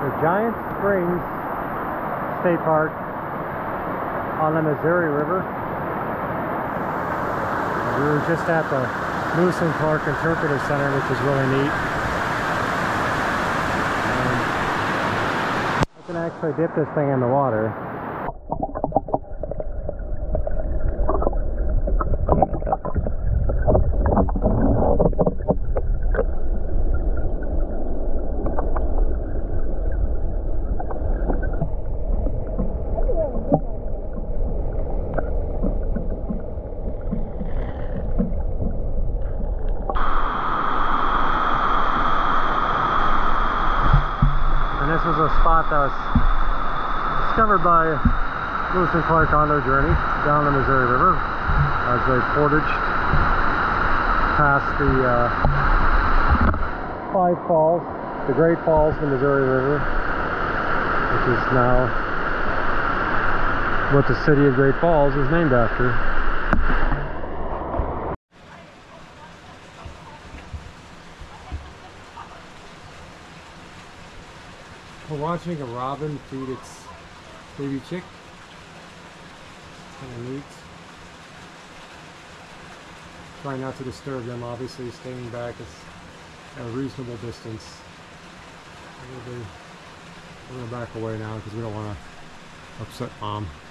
The Giant Springs State Park on the Missouri River. We were just at the Lewis and Clark Interpretive Center, which is really neat. And I can actually dip this thing in the water. This was a spot that was discovered by Lewis and Clark on their journey down the Missouri River as they portaged past the five falls, the Great Falls of the Missouri River, which is now what the city of Great Falls is named after. We're watching a robin feed its baby chick. Kind of neat. Trying not to disturb them, obviously staying back at a reasonable distance. We're going to back away now because we don't want to upset Mom.